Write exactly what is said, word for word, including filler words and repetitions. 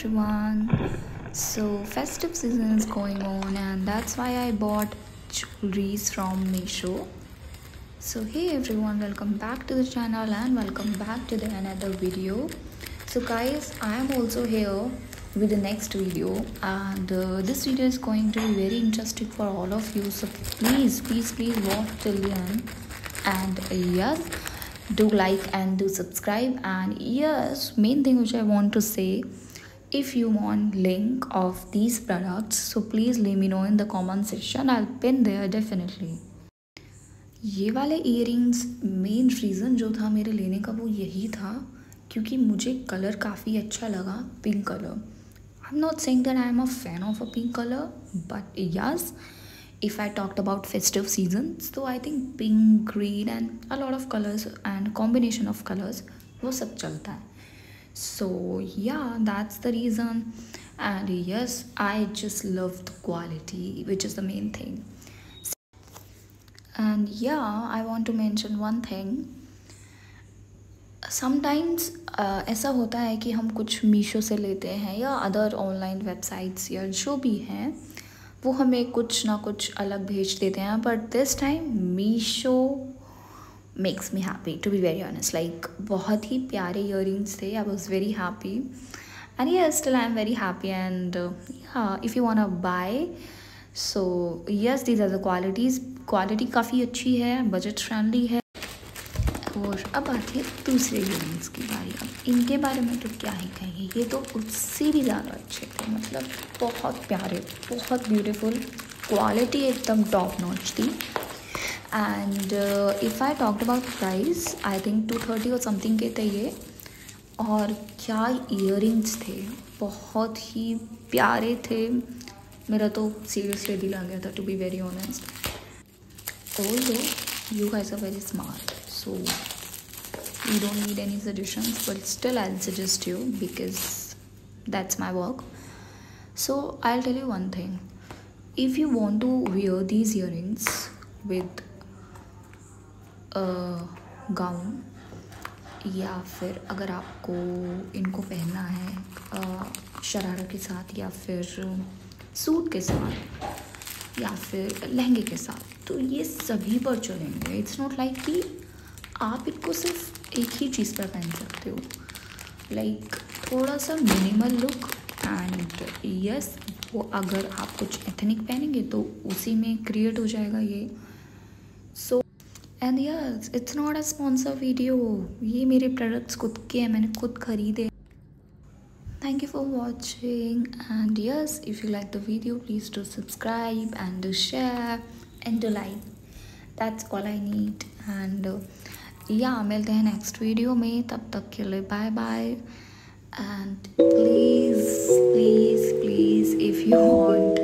everyone. So festive season is going on and that's why I bought jewelries from Meesho. So hey everyone, welcome back to the channel and welcome back to the another video. So guys, I am also here with the next video, and uh, this video is going to be very interesting for all of you, so please please please watch till the end. And uh, yes, do like and do subscribe. And yes, main thing which I want to say, if you want link of these products, so please let me know in the comment section. I'll pin there definitely. ये वाले earrings main reason जो था मेरे लेने का वो यही था क्योंकि मुझे कलर काफ़ी अच्छा लगा, pink colour. I am not saying that I am a fan of a pink colour, but yes, if I talked about festive seasons, so I think pink, green and a lot of colors and combination of colors वो सब चलता है. So yeah, that's the reason. And yes, I just love the quality, which is the main thing. And yeah, I want to mention one thing. Sometimes uh, ऐसा होता है कि हम कुछ मीशो से लेते हैं या अदर ऑनलाइन वेबसाइट्स या जो भी हैं, वो हमें कुछ ना कुछ अलग भेज देते हैं. But this time Meesho makes me happy, to be very honest. Like बहुत ही प्यारे ईयरिंग्स थे. I was very happy and yes, still I am very happy. And if you want to buy, so yes, these are the qualities. Quality काफ़ी अच्छी है, budget friendly है. और अब आती है दूसरे ईयरिंग्स की बारी. अब इनके बारे में तो क्या ही कहेंगे, ये तो उससे भी ज़्यादा अच्छे थे. मतलब बहुत प्यारे, बहुत ब्यूटीफुल, क्वालिटी एकदम टॉप नॉच थी. And if I talked about price, I think two thirty और समथिंग के थे ये. और क्या ईयरिंग्स थे, बहुत ही प्यारे थे. मेरा तो सीरियसली दिल आ गया था, to be very honest. Although you guys are very smart, so you don't need any suggestions, but still I'll suggest you because that's my work. So I'll tell you one thing. If you want to wear these earrings with a gown, या फिर अगर आपको इनको पहनना है शरारा के साथ या फिर सूट के साथ या फिर लहंगे के साथ, तो ये सभी पर चलेंगे. इट्स नॉट लाइक कि आप इनको सिर्फ एक ही चीज़ पर पहन सकते हो. लाइक थोड़ा सा मिनिमल लुक. एंड यस, वो अगर आप कुछ एथनिक पहनेंगे तो उसी में क्रिएट हो जाएगा ये. So and yes, it's not a sponsor video. ये मेरे प्रोडक्ट्स खुद के हैं, मैंने खुद खरीदे. Thank you for watching, and yes, if you like the video, please do subscribe and do share and do like. That's all I need. And uh, yeah, मिलते हैं next video में. तब तक के लिए bye bye. And please please please if you want